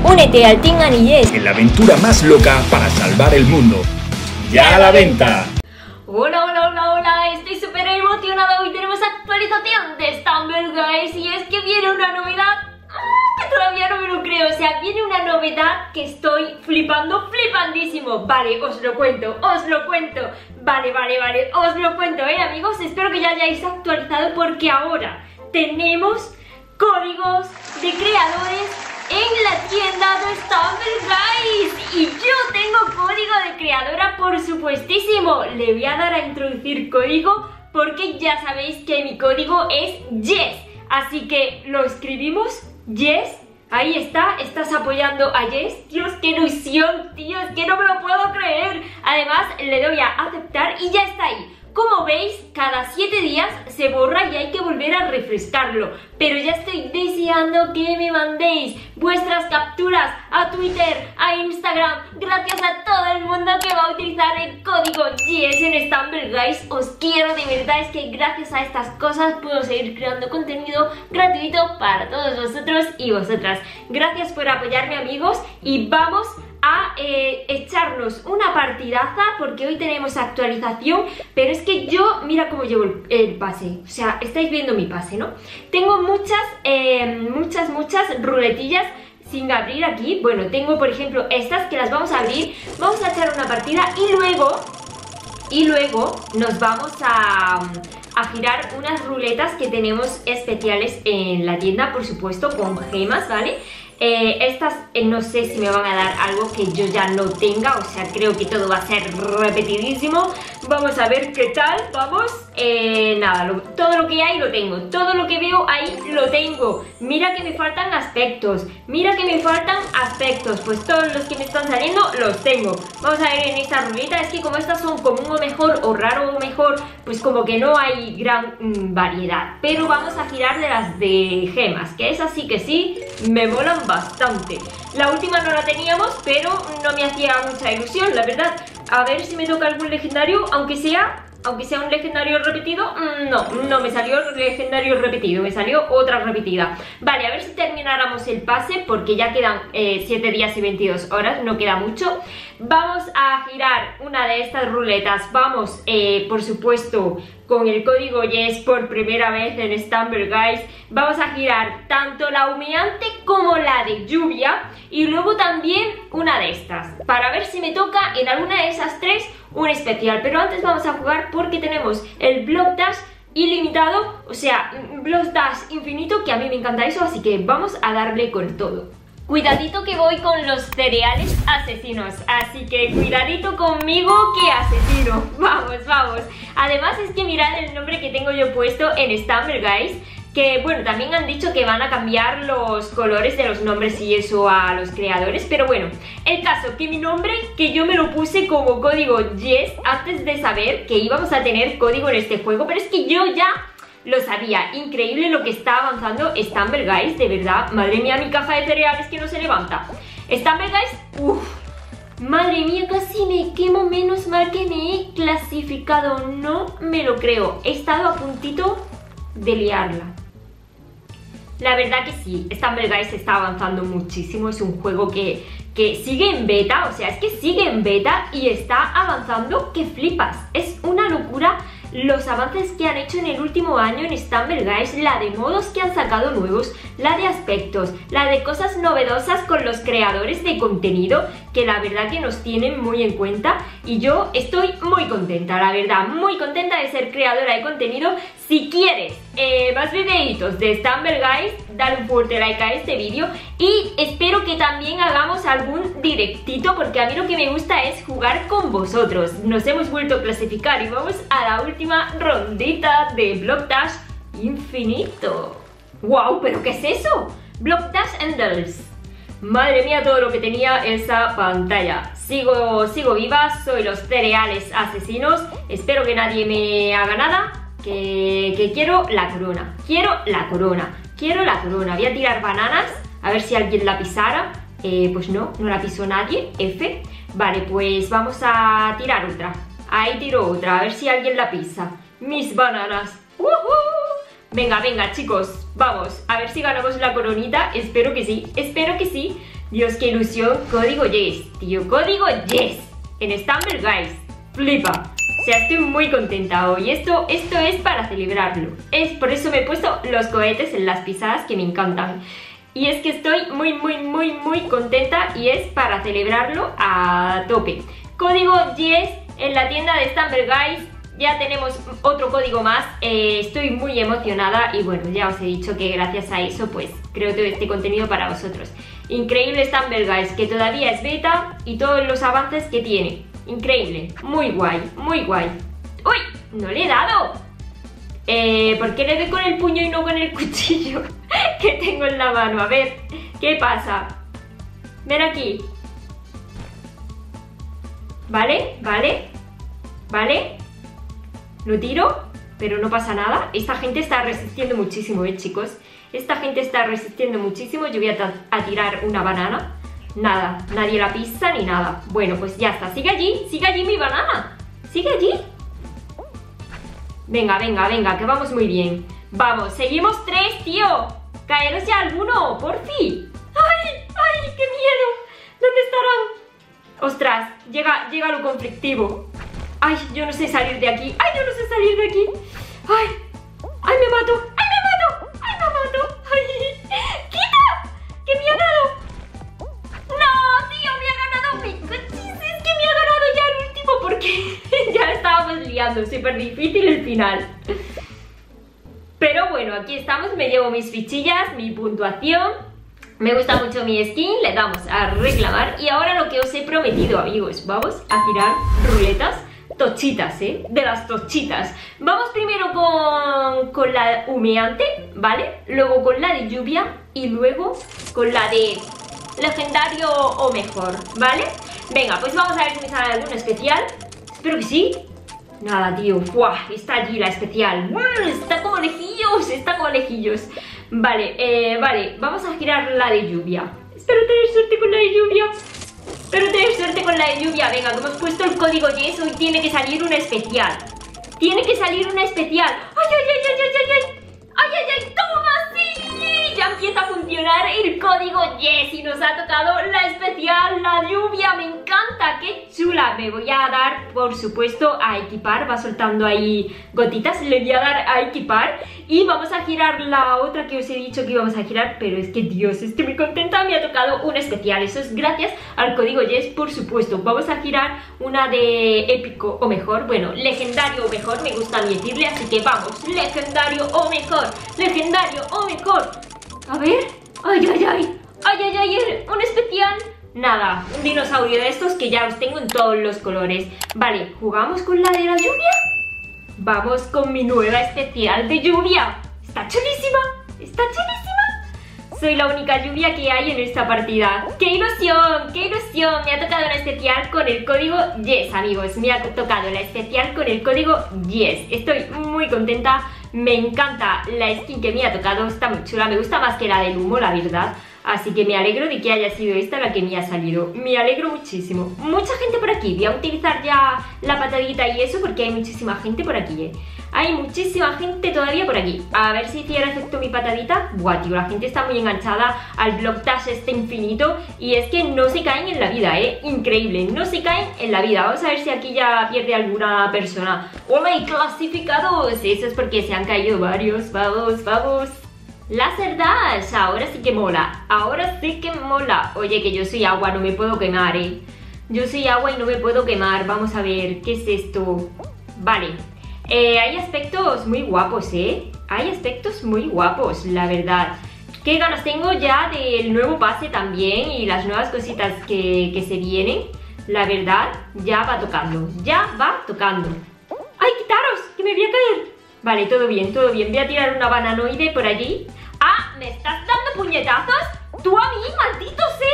Únete al Team Anillés en la aventura más loca para salvar el mundo. ¡Ya a la venta! Hola, hola, hola, hola, estoy súper emocionada. Hoy tenemos actualización de Stumble Guys y es que viene una novedad que todavía no me lo creo. O sea, viene una novedad que estoy flipandísimo. Vale, os lo cuento. Vale, os lo cuento, amigos. Espero que ya hayáis actualizado porque ahora tenemos códigos de creadores en la tienda de Stumble Guys. Y yo tengo código de creadora, por supuestísimo. Le voy a dar a introducir código porque ya sabéis que mi código es Jess. Así que lo escribimos, Jess. Ahí está, estás apoyando a Jess. Dios, qué ilusión, tío, es que no me lo puedo creer. Además, le doy a aceptar y ya está ahí. Como veis, cada 7 días se borra y hay que volver a refrescarlo. Pero ya estoy deseando que me mandéis vuestras capturas a Twitter, a Instagram. Gracias a todo el mundo que va a utilizar el código Jess en Stumble Guys. Os quiero, de verdad, es que gracias a estas cosas puedo seguir creando contenido gratuito para todos vosotros y vosotras. Gracias por apoyarme, amigos, y vamos a echarnos una partidaza porque hoy tenemos actualización. Pero es que yo, mira cómo llevo el pase. O sea, estáis viendo mi pase, ¿no? Tengo muchas ruletillas sin abrir aquí. Bueno, tengo por ejemplo estas que las vamos a abrir. Vamos a echar una partida y luego nos vamos a girar unas ruletas que tenemos especiales en la tienda, por supuesto, con gemas, ¿vale? Estas no sé si me van a dar algo que yo ya no tenga, o sea, creo que todo va a ser repetidísimo. Vamos a ver qué tal, vamos. Nada, todo lo que hay lo tengo, todo lo que veo ahí lo tengo. Mira que me faltan aspectos, pues todos los que me están saliendo los tengo. Vamos a ver en esta ruleta, es que como estas son común o mejor o raro o mejor, pues como que no hay gran variedad. Pero vamos a girar de las de gemas, que esas sí que sí, me molan bastante. La última no la teníamos, pero no me hacía mucha ilusión, la verdad. A ver si me toca algún legendario, aunque sea un legendario repetido. No me salió legendario repetido, me salió otra repetida. Vale, a ver si termináramos el pase, porque ya quedan 7 días y 22 horas, no queda mucho. Vamos a girar una de estas ruletas. Vamos, por supuesto, con el código Jess por primera vez en Stumble Guys. Vamos a girar tanto la humeante como la de lluvia, y luego también una de estas, para ver si me toca en alguna de esas tres un especial. Pero antes vamos a jugar porque tenemos el Block Dash ilimitado, o sea, Block Dash infinito, que a mí me encanta eso, así que vamos a darle con todo. Cuidadito que voy con los cereales asesinos, así que cuidadito conmigo que asesino. Vamos. Además es que mirad el nombre que tengo yo puesto en Stumble Guys, que bueno, también han dicho que van a cambiar los colores de los nombres y eso a los creadores. Pero bueno, el caso que mi nombre, que yo me lo puse como código Jess antes de saber que íbamos a tener código en este juego. Pero es que yo ya lo sabía. Increíble lo que está avanzando Stumble Guys, de verdad. Madre mía, mi caja de cereales que no se levanta. Stumble Guys, madre mía, casi me quemo. Menos mal que me he clasificado, no me lo creo. He estado a puntito de liarla. La verdad que sí, Stumble Guys está avanzando muchísimo. Es un juego que sigue en beta, o sea, es que sigue en beta y está avanzando que flipas. Es una locura los avances que han hecho en el último año en Stumble Guys, la de modos que han sacado nuevos, la de aspectos, la de cosas novedosas con los creadores de contenido, que la verdad que nos tienen muy en cuenta. Y yo estoy muy contenta, la verdad, muy contenta de ser creadora de contenido. Si quieres más videitos de Stumble Guys, dale un fuerte like a este vídeo y espero que también hagamos algún directito, porque a mí lo que me gusta es jugar con vosotros. Nos hemos vuelto a clasificar y vamos a la última rondita de Block Dash infinito. ¡Wow! ¿Pero qué es eso? Block Dash Endless. Madre mía, todo lo que tenía esa pantalla. Sigo viva, soy los cereales asesinos. Espero que nadie me haga nada. Que quiero la corona. Quiero la corona. Voy a tirar bananas, a ver si alguien la pisara. Pues no la pisó nadie. F. Vale, pues vamos a tirar otra. Ahí tiro otra, a ver si alguien la pisa. Mis bananas. Venga, chicos, vamos, a ver si ganamos la coronita. Espero que sí, Dios, qué ilusión. Código Yes, tío. Código Yes. En Stumble Guys. Flipa. O sea, estoy muy contenta hoy. Esto es para celebrarlo. Es por eso me he puesto los cohetes en las pisadas que me encantan. Y es que estoy muy contenta y es para celebrarlo a tope. Código Yes en la tienda de Stumble Guys. Ya tenemos otro código más. Estoy muy emocionada y bueno, ya os he dicho que gracias a eso pues creo todo este contenido para vosotros. Increíble Stumble Guys, que todavía es beta y todos los avances que tiene. Increíble, muy guay, muy guay. ¡Uy! ¡No le he dado! ¿Por qué le doy con el puño y no con el cuchillo que tengo en la mano? A ver, ¿qué pasa? Ven aquí. ¿Vale? ¿Vale? ¿Vale? Lo tiro, pero no pasa nada. Esta gente está resistiendo muchísimo, chicos. Esta gente está resistiendo muchísimo. Yo voy a tirar una banana. Nada, nadie la pisa ni nada. Bueno, pues ya está, sigue allí mi banana. Sigue allí. Venga, venga, venga, que vamos muy bien. Vamos, seguimos 3, tío. Caeros ya alguno, por fin. ¡Ay, ay, qué miedo! ¿Dónde estarán? Ostras, llega lo conflictivo. Ay, yo no sé salir de aquí. Ay, yo no sé salir de aquí. Ay, ay, me mato. Ay, me mato. Ay, me mato. Ay, ¡quita! ¿Qué me ha dado? ¡No, tío! ¡Me ha ganado! Es que me ha ganado ya el último porque ya estábamos liando. Súper difícil el final. Pero bueno, aquí estamos. Me llevo mis fichillas, mi puntuación. Me gusta mucho mi skin. Le damos a reclamar. Y ahora lo que os he prometido, amigos. Vamos a girar ruletas tochitas, ¿eh? De las tochitas. Vamos primero con la humeante, ¿vale? Luego con la de lluvia y luego con la de legendario o mejor, ¿vale? Venga, pues vamos a ver si me sale alguno especial. Espero que sí. Nada, tío. ¡Buah! Está allí la especial. Está como lejillos, está como lejillos. Vale, vale. Vamos a girar la de lluvia. Espero tener suerte con la de lluvia. Espero tener suerte con la de lluvia. Venga, que hemos puesto el código Yes. Hoy tiene que salir una especial. Tiene que salir una especial. ¡Ay, ay, ay, ay, ay, ay! ¡Ay, ay, ay! ¡Toma, sí! Ya empieza a funcionar el código Yes. Y nos ha tocado la especial, la lluvia. Me encanta, qué chula. Me voy a dar, por supuesto, a equipar. Va soltando ahí gotitas. Le voy a dar a equipar. Y vamos a girar la otra que os he dicho que íbamos a girar. Pero es que, Dios, estoy muy contenta. Me ha tocado un especial. Eso es gracias al código Yes, por supuesto. Vamos a girar una de épico o mejor. Bueno, legendario o mejor, me gusta decirle. Así que vamos, legendario o mejor. Legendario o mejor. A ver. Ay, ay, ay. Ay, ay, ay, un especial. Nada, un dinosaurio de estos que ya los tengo en todos los colores. Vale, ¿jugamos con la de la lluvia? Vamos con mi nueva especial de lluvia. Está chulísima, está chulísima. Soy la única lluvia que hay en esta partida. ¡Qué ilusión! ¡Qué ilusión! Me ha tocado una especial con el código Yes, amigos. Me ha tocado la especial con el código Yes. Estoy muy contenta. Me encanta la skin que me ha tocado. Está muy chula. Me gusta más que la del humo, la verdad. Así que me alegro de que haya sido esta la que me ha salido. Me alegro muchísimo. Mucha gente por aquí. Voy a utilizar ya la patadita y eso porque hay muchísima gente por aquí, ¿eh? Hay muchísima gente todavía por aquí. A ver si hiciera efecto mi patadita. Buah, tío, la gente está muy enganchada al block dash este infinito. Y es que no se caen en la vida, ¿eh? Increíble, no se caen en la vida. Vamos a ver si aquí ya pierde alguna persona. ¡Hola! Y clasificados. Eso es porque se han caído varios. Vamos, vamos. Láser Dash, ahora sí que mola. Ahora sí que mola. Oye, que yo soy agua, no me puedo quemar, ¿eh? Yo soy agua y no me puedo quemar. Vamos a ver, ¿qué es esto? Vale. Hay aspectos muy guapos, ¿eh? Hay aspectos muy guapos, la verdad. Qué ganas tengo ya del nuevo pase también y las nuevas cositas que se vienen. La verdad, ya va tocando. Ya va tocando. ¡Ay, quitaros! ¡Que me voy a caer! Vale, todo bien, todo bien. Voy a tirar una bananoide por allí. ¡Ah! ¿Me estás dando puñetazos? ¡Tú a mí, maldito